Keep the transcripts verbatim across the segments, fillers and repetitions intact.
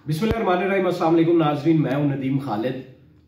बिस्मिल्लाहिर्रहमानिर्रहीम, अस्सलाम वालेकुम नाज़रीन, मैं हूं नदीम खालिद।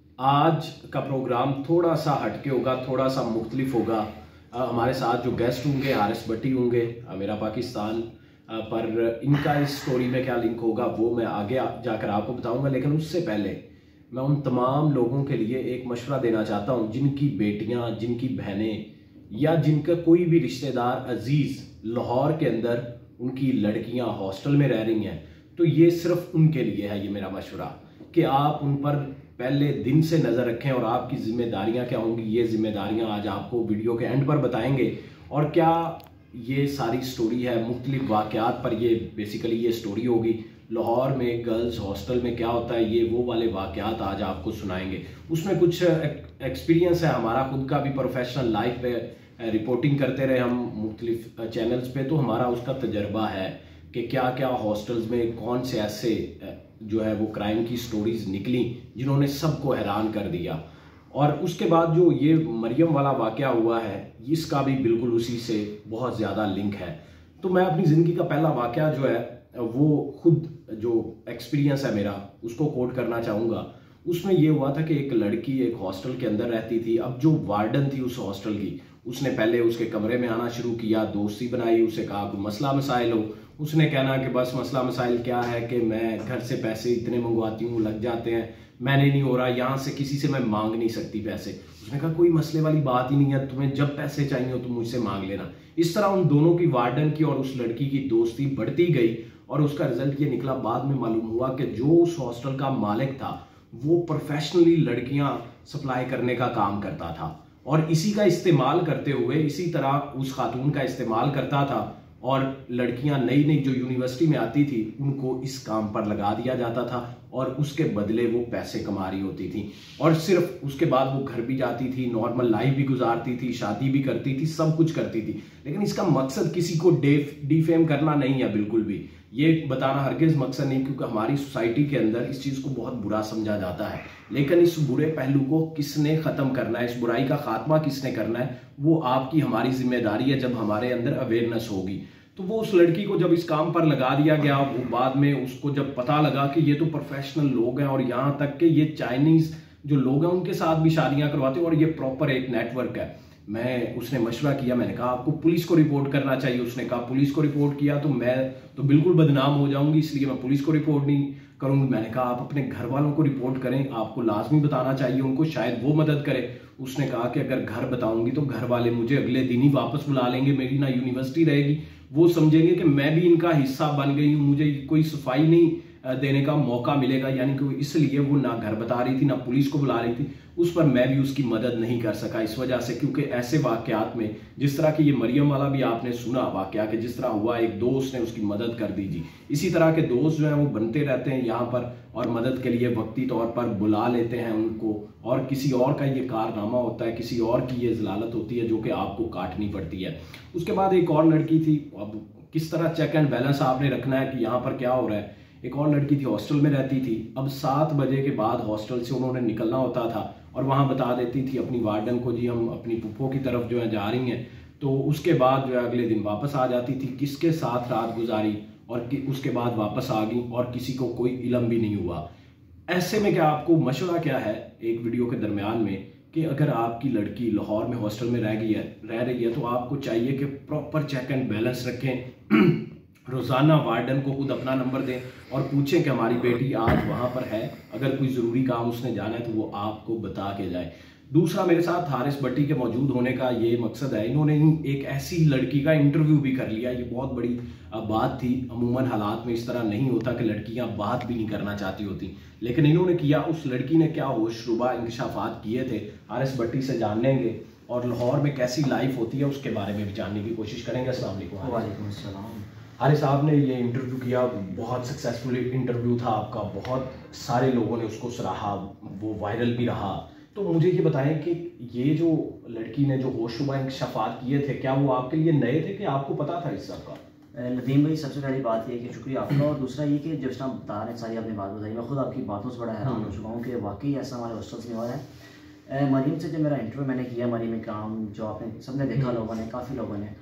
आज का प्रोग्राम थोड़ा सा हटके होगा, थोड़ा सा मुख्तलिफ होगा। हमारे साथ जो गेस्ट होंगे हारिस भट्टी होंगे, मेरा पाकिस्तान आ, पर इनका इस स्टोरी में क्या लिंक होगा वो मैं आगे जाकर आपको बताऊंगा। लेकिन उससे पहले मैं उन तमाम लोगों के लिए एक मशवरा देना चाहता हूं जिनकी बेटियां, जिनकी बहनें या जिनका कोई भी रिश्तेदार अजीज लाहौर के अंदर उनकी लड़कियां हॉस्टल में रह रही हैं। तो ये सिर्फ उनके लिए है ये मेरा मशवरा कि आप उन पर पहले दिन से नज़र रखें और आपकी जिम्मेदारियां क्या होंगी, ये जिम्मेदारियां आज आपको वीडियो के एंड पर बताएंगे। और क्या ये सारी स्टोरी है मुख्तलिफ वाक़यात पर, ये बेसिकली ये स्टोरी होगी। लाहौर में गर्ल्स हॉस्टल में क्या होता है, ये वो वाले वाक़यात आज आपको सुनाएंगे। उसमें कुछ एक्सपीरियंस है हमारा खुद का भी, प्रोफेशनल लाइफ पे रिपोर्टिंग करते रहे हम मुख्तलिफ चैनल्स पे, तो हमारा उसका तजर्बा है कि क्या क्या हॉस्टल्स में कौन से ऐसे जो है वो क्राइम की स्टोरीज निकली जिन्होंने सबको हैरान कर दिया। और उसके बाद जो ये मरियम वाला वाक़या हुआ है, इसका भी बिल्कुल उसी से बहुत ज़्यादा लिंक है। तो मैं अपनी ज़िंदगी का पहला वाक़या जो है वो खुद जो एक्सपीरियंस है मेरा उसको कोट करना चाहूँगा। उसमें ये हुआ था कि एक लड़की एक हॉस्टल के अंदर रहती थी। अब जो वार्डन थी उस हॉस्टल की, उसने पहले उसके कमरे में आना शुरू किया, दोस्ती बनाई, उसे कहा कोई मसला मसाइल हो। उसने कहना कि बस मसला मसाइल क्या है कि मैं घर से पैसे इतने मंगवाती हूँ, लग जाते हैं, मैंने नहीं हो रहा, यहाँ से किसी से मैं मांग नहीं सकती पैसे। उसने कहा कोई मसले वाली बात ही नहीं है, तुम्हें जब पैसे चाहिए हो तुम मुझसे मांग लेना। इस तरह उन दोनों की, वार्डन की और उस लड़की की दोस्ती बढ़ती गई और उसका रिजल्ट ये निकला, बाद में मालूम हुआ कि जो उस हॉस्टल का मालिक था वो प्रोफेशनली लड़कियां सप्लाई करने का काम करता था और इसी का इस्तेमाल करते हुए, इसी तरह उस खातून का इस्तेमाल करता था और लड़कियां नई नई जो यूनिवर्सिटी में आती थी उनको इस काम पर लगा दिया जाता था और उसके बदले वो पैसे कमा रही होती थी। और सिर्फ उसके बाद वो घर भी जाती थी, नॉर्मल लाइफ भी गुजारती थी, शादी भी करती थी, सब कुछ करती थी। लेकिन इसका मकसद किसी को डिफेम करना नहीं है, बिल्कुल भी ये बताना हरगिज मकसद नहीं, क्योंकि हमारी सोसाइटी के अंदर इस चीज़ को बहुत बुरा समझा जाता है। लेकिन इस बुरे पहलू को किसने ख़त्म करना है, इस बुराई का खात्मा किसने करना है, वो आपकी हमारी जिम्मेदारी है। जब हमारे अंदर अवेयरनेस होगी तो वो उस लड़की को जब इस काम पर लगा दिया गया, वो बाद में उसको जब पता लगा कि ये तो प्रोफेशनल लोग हैं और यहाँ तक कि ये चाइनीज़ जो लोग हैं उनके साथ भी शादियाँ करवाते हैं और ये प्रॉपर एक नेटवर्क है। मैं उसने मशवरा किया, मैंने कहा आपको पुलिस को रिपोर्ट करना चाहिए। उसने कहा पुलिस को रिपोर्ट किया तो मैं तो बिल्कुल बदनाम हो जाऊंगी, इसलिए मैं पुलिस को रिपोर्ट नहीं करूंगी। मैंने कहा आप अपने घर वालों को रिपोर्ट करें, आपको लाजमी बताना चाहिए उनको, शायद वो मदद करे। उसने कहा कि अगर घर बताऊंगी तो घर वाले मुझे अगले दिन ही वापस बुला लेंगे, मेरी ना यूनिवर्सिटी रहेगी, वो समझेंगे कि मैं भी इनका हिस्सा बन गई हूँ, मुझे कोई सफाई नहीं देने का मौका मिलेगा। यानी कि इसलिए वो ना घर बता रही थी ना पुलिस को बुला रही थी। उस पर मैं भी उसकी मदद नहीं कर सका इस वजह से, क्योंकि ऐसे वाकयात में जिस तरह की ये मरियम वाला भी आपने सुना वाकया कि जिस तरह हुआ, एक दोस्त ने उसकी मदद कर दी जी, इसी तरह के दोस्त जो हैं वो बनते रहते हैं यहाँ पर और मदद के लिए वक्ती तौर पर बुला लेते हैं उनको, और किसी और का ये कारनामा होता है, किसी और की ये जलालत होती है जो कि आपको काटनी पड़ती है। उसके बाद एक और लड़की थी। अब किस तरह चेक एंड बैलेंस आपने रखना है कि यहाँ पर क्या हो रहा है। एक और लड़की थी, हॉस्टल में रहती थी। अब सात बजे के बाद हॉस्टल से उन्होंने निकलना होता था और वहाँ बता देती थी अपनी वार्डन को जी हम अपनी पुप्पो की तरफ जो है जा रही हैं। तो उसके बाद जो है अगले दिन वापस आ जाती थी, किसके साथ रात गुजारी और उसके बाद वापस आ गई और किसी को कोई इल्म भी नहीं हुआ। ऐसे में क्या आपको मशवरा क्या है एक वीडियो के दरमियान में कि अगर आपकी लड़की लाहौर में हॉस्टल में रह गई है रह रही है तो आपको चाहिए कि प्रॉपर चेक एंड बैलेंस रखें। रोज़ाना वार्डन को खुद अपना नंबर दें और पूछें कि हमारी बेटी आज वहाँ पर है, अगर कोई ज़रूरी काम उसने जाना है तो वो आपको बता के जाए। दूसरा, मेरे साथ हारिस भट्टी के मौजूद होने का ये मकसद है, इन्होंने एक ऐसी लड़की का इंटरव्यू भी कर लिया। ये बहुत बड़ी बात थी, अमूमन हालात में इस तरह नहीं होता कि लड़कियां बात भी नहीं करना चाहती होती, लेकिन इन्होंने किया। उस लड़की ने क्या होशरुबा इंकशाफात किए थे, हारिस भट्टी से जान लेंगे और लाहौर में कैसी लाइफ होती है उसके बारे में भी जानने की कोशिश करेंगे। अस्सलाम वालेकुम। वालेकुम अस्सलाम। हारिस साहब ने ये इंटरव्यू किया, बहुत सक्सेसफुल इंटरव्यू था आपका, बहुत सारे लोगों ने उसको सराहा, वो वायरल भी रहा। तो मुझे ये बताएं कि ये जो लड़की ने जो होशरुबा इंकशाफात किए थे, क्या वो आपके लिए नए थे कि आपको पता था इस सब का? नदीम भाई, सबसे पहली बात ये कि शुक्रिया आपका, और दूसरा ये कि जिस तरह बता रहे हैं सारी आपने बात बताई, मैं खुद आपकी बातों से बड़ा हैरान हो चुका हूँ कि वाकई ऐसा हमारे हॉस्टल्स में हो रहा है। मरीम से जो मेरा इंटरव्यू मैंने किया, मरीम इकराम जो आपने सबने देखा लोगों ने, काफ़ी लोगों ने,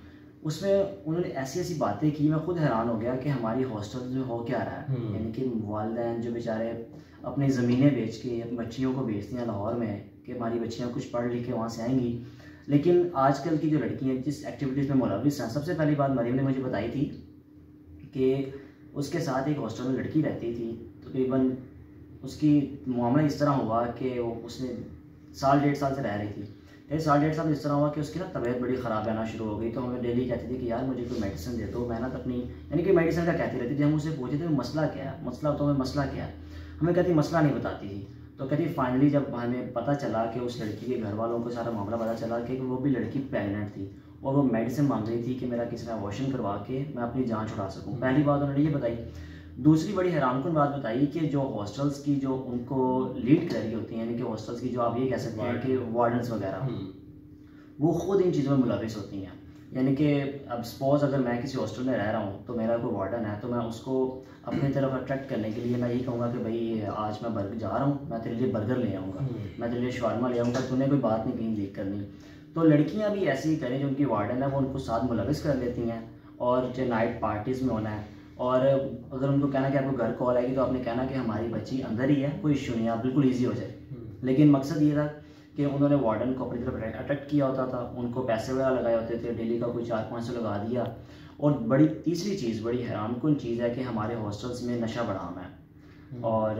उसमें उन्होंने ऐसी ऐसी बातें की, मैं खुद हैरान हो गया कि हमारी हॉस्टल में हो क्या रहा है। यानी कि वालिदैन जो बेचारे अपनी ज़मीनें बेच के अपनी बच्चियों को भेजती हैं लाहौर में कि हमारी बच्चियाँ कुछ पढ़ लिख के वहाँ से आएंगी, लेकिन आजकल की जो लड़की हैं जिस एक्टिविटीज़ में मुलविस हैं, सबसे पहली बात मरीम ने मुझे बताई थी कि उसके साथ एक हॉस्टल में लड़की रहती थी, तकरीबन उसकी मामला इस तरह हुआ कि वो उसने साल डेढ़ साल से रह रही थी। फिर साल डेढ़ साल इस तरह हुआ कि उसकी ना तबीयत बड़ी ख़राब रहना शुरू हो गई, तो हमें डेली कहती थी कि यार मुझे कोई मेडिसिन दे दो। मैं ना तो अपनी यानी कि मेडिसिन का कहती रहती थी। हम उससे पूछते थे मसला क्या है, मसला तो हमें मसला क्या है, हमें कहती मसला नहीं बताती थी। तो कहती फाइनली जब हमें पता चला कि उस लड़की के घर वालों को सारा मामला पता चला कि वो भी लड़की प्रेगनेंट थी और वो मेडिसिन मांग रही थी कि मेरा किसी ने अबॉर्शन करवा के मैं अपनी जान छुड़ा सकूं। पहली बात उन्होंने ये बताई। दूसरी बड़ी हैरानकुन बात बताई कि जो हॉस्टल्स की जो उनको लीड कर रही होती हैं, यानी कि हॉस्टल्स की जो आप ये कह सकते हैं कि वार्डन्स वगैरह, वो खुद इन चीज़ों में मुलविस होती हैं। यानी कि अब सपोज अगर मैं किसी हॉस्टल में रह रहा हूँ तो मेरा कोई वार्डन है, तो मैं उसको अपनी तरफ अट्रैक्ट करने के लिए मैं यही कहूँगा कि भाई आज मैं बर्गर जा रहा हूँ, मैं तेरे लिए बर्गर ले आऊँगा, मैं तेरे लिए शवारमा ले आऊँगा, तूने कोई बात नहीं कहीं लीक करनी। तो लड़कियाँ भी ऐसे ही करें, जो उनकी वार्डन है वो उनको साथ मुलविस कर लेती हैं और जो नाइट पार्टीज़ में होना है। और अगर उनको कहना कि आपको घर कॉल आएगी तो आपने कहना कि हमारी बच्ची अंदर ही है, कोई इशू नहीं है, आप बिल्कुल ईजी हो जाए। लेकिन मकसद ये था कि उन्होंने वार्डन को अपनी तरफ अट्रैक्ट किया होता था, उनको पैसे वगैरह लगाए होते थे, डेली का कोई चार पाँच सौ लगा दिया। और बड़ी तीसरी चीज़, बड़ी हैरानकुन चीज़ है कि हमारे हॉस्टल्स में नशा बढ़ाम है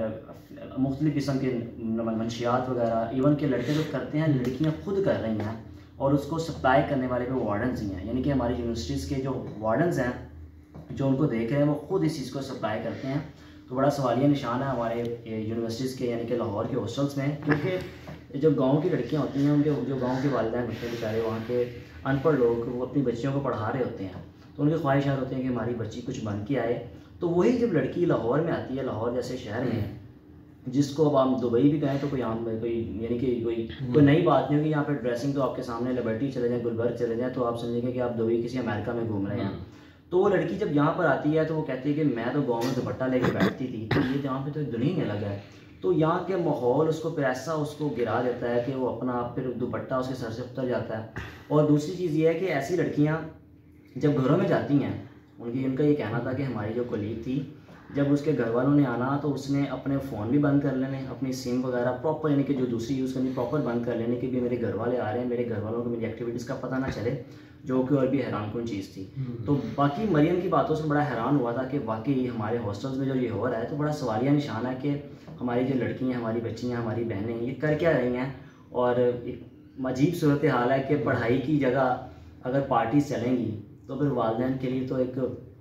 और मुख्तलिफ़ किस्म के मंशियात वगैरह इवन के लड़के जो करते हैं, लड़कियाँ खुद कर रही हैं और उसको सप्लाई करने वाले भी वार्डन्स ही हैं। यानी कि हमारी यूनिवर्सिटीज़ के जो वार्डन्स हैं जो उनको देख रहे हैं वो खुद इस चीज़ को सप्लाई करते हैं। तो बड़ा सवालिया निशान है हमारे यूनिवर्सिटीज़ के यानी कि लाहौर के हॉस्टल्स में, क्योंकि जो गांव की लड़कियां होती हैं, उनके जो गांव के वालिदैन होते हैं बेचारे, वहाँ के अनपढ़ लोग, वो अपनी बच्चियों को पढ़ा रहे होते हैं, तो उनकी ख्वाहिशात होती हैं कि हमारी बच्ची कुछ बन के आए। तो वही जब लड़की लाहौर में आती है, लाहौर जैसे शहर में, जिसको अब आप दुबई भी गए तो कोई आम कोई यानी कि कोई कोई नई बात नहीं होगी। यहाँ पे ड्रेसिंग तो आपके सामने, लिबर्टी चले जाएँ, गुलबर्ग चले जाएँ तो आप समझेंगे कि आप दुबई किसी अमेरिका में घूम रहे हैं। तो वो लड़की जब यहाँ पर आती है तो वो कहती है कि मैं तो गाँव में दुपट्टा लेके बैठती थी, तो ये यहाँ पे तो दुनिया ही अलग है। तो यहाँ के माहौल उसको फिर ऐसा उसको गिरा देता है कि वो अपना फिर दुपट्टा उसके सर से उतर जाता है। और दूसरी चीज़ ये है कि ऐसी लड़कियाँ जब घरों में जाती हैं, उनकी उनका ये कहना था कि हमारी जो कलीग थी, जब उसके घर वालों ने आना तो उसने अपने फ़ोन भी बंद कर लेने, अपनी सिम वगैरह प्रॉपर यानी कि जो दूसरी यूज़ करनी प्रॉपर बंद कर लेने कि भी मेरे घर वाले आ रहे हैं, मेरे घर वालों को मेरी एक्टिविटीज़ का पता ना चले, जो कि और भी हैरानकुन चीज़ थी। तो बाकी मरियम की बातों से बड़ा हैरान हुआ था कि वाकई हमारे हॉस्टल्स में जो ये हो रहा है, तो बड़ा सवालिया निशान है कि हमारी जो लड़कियाँ, हमारी बच्चियाँ, हमारी बहनें ये कर क्या रही हैं। और एक अजीब सूरत हाल है कि पढ़ाई की जगह अगर पार्टीज चलेंगी तो फिर वालिदैन के लिए तो एक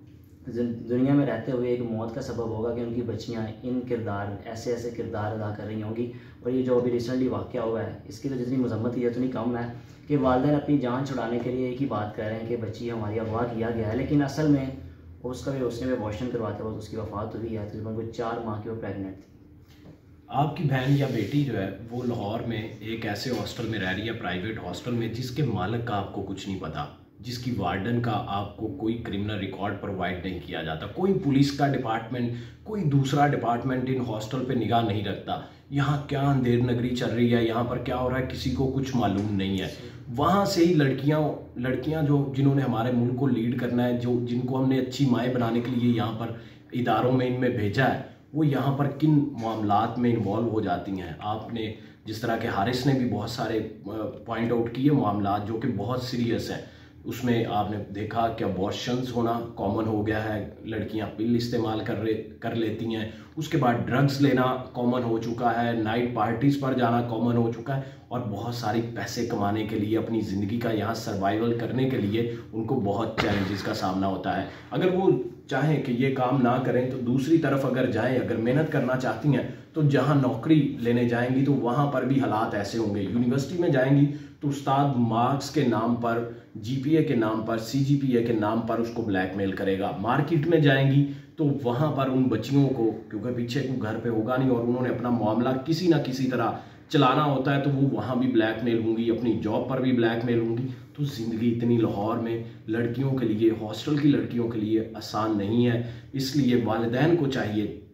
दुनिया में रहते हुए एक मौत का सबब होगा कि उनकी बच्चियाँ इन किरदार ऐसे ऐसे किरदार अदा कर रही होंगी। और ये जो अभी रिसेंटली वाक़या हुआ है, इसकी तो जितनी मजम्मत है उतनी कम है कि वालिदैन अपनी जान छुड़ाने के लिए एक ही बात कर रहे हैं कि बच्ची हमारी अगवा किया गया है, लेकिन असल में उसका भी उसने भी अबॉर्शन करवाते वक्त उसकी वफ़ात हुई है। तकरीबन कोई चार माह की वो प्रेगनेंट थी। आपकी बहन या बेटी जो है वो लाहौर में एक ऐसे हॉस्टल में रह रही है, प्राइवेट हॉस्टल में, जिसके मालिक का आपको कुछ नहीं पता, जिसकी वार्डन का आपको कोई क्रिमिनल रिकॉर्ड प्रोवाइड नहीं किया जाता, कोई पुलिस का डिपार्टमेंट, कोई दूसरा डिपार्टमेंट इन हॉस्टल पे निगाह नहीं रखता। यहाँ क्या अंधेर नगरी चल रही है, यहाँ पर क्या हो रहा है, किसी को कुछ मालूम नहीं है। वहाँ से ही लड़कियाँ लड़कियाँ जो जिन्होंने हमारे मुल्क को लीड करना है, जो जिनको हमने अच्छी माएँ बनाने के लिए यहाँ पर इदारों में इनमें भेजा है, वो यहाँ पर किन मामलात में इन्वॉल्व हो जाती हैं। आपने जिस तरह के हारिस ने भी बहुत सारे पॉइंट आउट किए मामलात जो कि बहुत सीरियस हैं, उसमें आपने देखा कि अबॉर्शंस होना कॉमन हो गया है, लड़कियां पिल इस्तेमाल कर रहे कर लेती हैं, उसके बाद ड्रग्स लेना कॉमन हो चुका है, नाइट पार्टीज़ पर जाना कॉमन हो चुका है, और बहुत सारी पैसे कमाने के लिए, अपनी ज़िंदगी का यहाँ सर्वाइवल करने के लिए उनको बहुत चैलेंजेस का सामना होता है। अगर वो चाहें कि ये काम ना करें तो दूसरी तरफ अगर जाएं, अगर मेहनत करना चाहती हैं तो जहाँ नौकरी लेने जाएंगी तो वहाँ पर भी हालात ऐसे होंगे। यूनिवर्सिटी में जाएंगी तो उस्ताद मार्क्स के नाम पर, जीपीए के नाम पर, सीजीपीए के नाम पर उसको ब्लैकमेल करेगा। मार्केट में जाएंगी तो वहाँ पर उन बच्चियों को, क्योंकि पीछे कोई घर पे होगा नहीं और उन्होंने अपना मामला किसी ना किसी तरह चलाना होता है, तो वो वहाँ भी ब्लैकमेल होंगी, अपनी जॉब पर भी ब्लैकमेल होंगी। तो ज़िंदगी इतनी लाहौर में लड़कियों के लिए, हॉस्टल की लड़कियों के लिए आसान नहीं है। इसलिए वालिदैन को चाहिए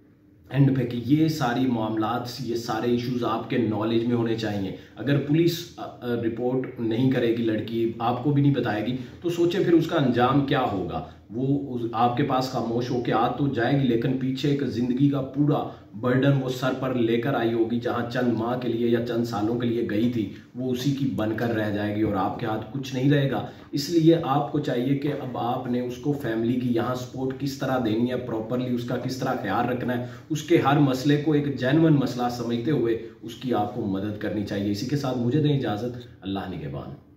एंड पे कि ये सारी मामलात, ये सारे इश्यूज आपके नॉलेज में होने चाहिए। अगर पुलिस रिपोर्ट नहीं करेगी, लड़की आपको भी नहीं बताएगी, तो सोचे फिर उसका अंजाम क्या होगा। वो उस, आपके पास खामोश होकर आ तो जाएगी, लेकिन पीछे एक जिंदगी का पूरा बर्डन वो सर पर लेकर आई होगी। जहां चंद माह के लिए या चंद सालों के लिए गई थी, वो उसी की बनकर रह जाएगी और आपके हाथ कुछ नहीं रहेगा। इसलिए आपको चाहिए कि अब आपने उसको फैमिली की यहाँ सपोर्ट किस तरह देनी है, प्रॉपरली उसका किस तरह ख्याल रखना है, उसके हर मसले को एक जेन्युइन मसला समझते हुए उसकी आपको मदद करनी चाहिए। इसी के साथ मुझे दें इजाज़त। अल्लाह निगहबान।